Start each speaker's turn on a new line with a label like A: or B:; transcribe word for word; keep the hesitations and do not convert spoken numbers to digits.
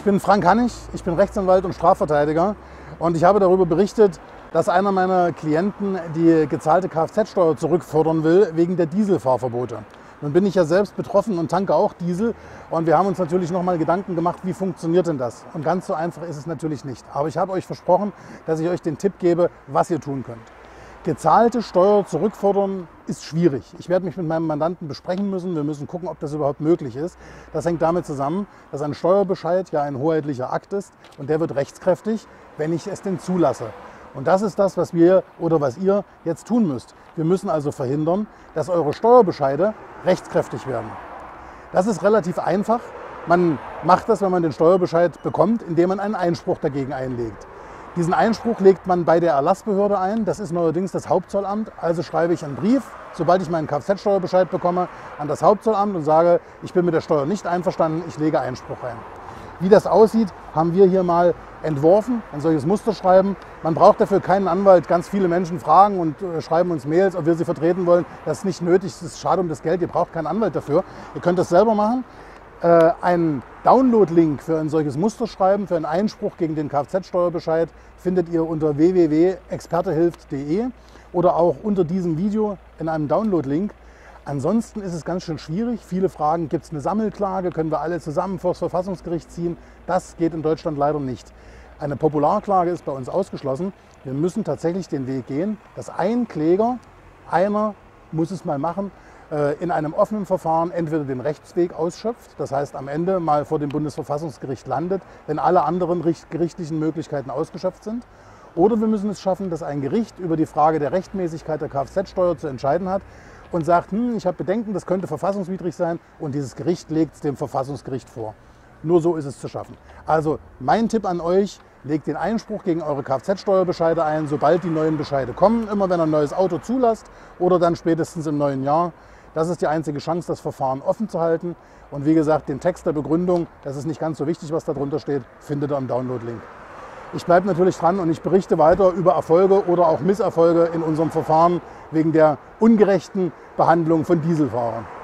A: Ich bin Frank Hannig, ich bin Rechtsanwalt und Strafverteidiger und ich habe darüber berichtet, dass einer meiner Klienten die gezahlte Kfz-Steuer zurückfordern will wegen der Dieselfahrverbote. Nun bin ich ja selbst betroffen und tanke auch Diesel und wir haben uns natürlich nochmal Gedanken gemacht, wie funktioniert denn das? Und ganz so einfach ist es natürlich nicht. Aber ich habe euch versprochen, dass ich euch den Tipp gebe, was ihr tun könnt. Gezahlte Steuer zurückfordern ist schwierig. Ich werde mich mit meinem Mandanten besprechen müssen. Wir müssen gucken, ob das überhaupt möglich ist. Das hängt damit zusammen, dass ein Steuerbescheid ja ein hoheitlicher Akt ist und der wird rechtskräftig, wenn ich es denn zulasse. Und das ist das, was wir oder was ihr jetzt tun müsst. Wir müssen also verhindern, dass eure Steuerbescheide rechtskräftig werden. Das ist relativ einfach. Man macht das, wenn man den Steuerbescheid bekommt, indem man einen Einspruch dagegen einlegt. Diesen Einspruch legt man bei der Erlassbehörde ein. Das ist neuerdings das Hauptzollamt. Also schreibe ich einen Brief, sobald ich meinen Kfz-Steuerbescheid bekomme, an das Hauptzollamt und sage, ich bin mit der Steuer nicht einverstanden, ich lege Einspruch ein. Wie das aussieht, haben wir hier mal entworfen, ein solches Musterschreiben. Man braucht dafür keinen Anwalt. Ganz viele Menschen fragen und äh, schreiben uns Mails, ob wir sie vertreten wollen. Das ist nicht nötig, das ist schade um das Geld. Ihr braucht keinen Anwalt dafür. Ihr könnt das selber machen. Äh, einen Download-Link für ein solches Musterschreiben, für einen Einspruch gegen den Kfz-Steuerbescheid findet ihr unter w w w punkt expertehilft punkt de oder auch unter diesem Video in einem Download-Link. Ansonsten ist es ganz schön schwierig. Viele fragen, gibt es eine Sammelklage, können wir alle zusammen vor das Verfassungsgericht ziehen? Das geht in Deutschland leider nicht. Eine Popularklage ist bei uns ausgeschlossen. Wir müssen tatsächlich den Weg gehen, dass ein Kläger, einer muss es mal machen, in einem offenen Verfahren entweder den Rechtsweg ausschöpft, das heißt am Ende mal vor dem Bundesverfassungsgericht landet, wenn alle anderen gerichtlichen Möglichkeiten ausgeschöpft sind. Oder wir müssen es schaffen, dass ein Gericht über die Frage der Rechtmäßigkeit der Kfz-Steuer zu entscheiden hat und sagt, hm, ich habe Bedenken, das könnte verfassungswidrig sein, und dieses Gericht legt es dem Verfassungsgericht vor. Nur so ist es zu schaffen. Also mein Tipp an euch, legt den Einspruch gegen eure Kfz-Steuerbescheide ein, sobald die neuen Bescheide kommen, immer wenn ihr ein neues Auto zulasst oder dann spätestens im neuen Jahr. Das ist die einzige Chance, das Verfahren offen zu halten. Und wie gesagt, den Text der Begründung, das ist nicht ganz so wichtig, was da drunter steht, findet ihr am Download-Link. Ich bleibe natürlich dran und ich berichte weiter über Erfolge oder auch Misserfolge in unserem Verfahren wegen der ungerechten Behandlung von Dieselfahrern.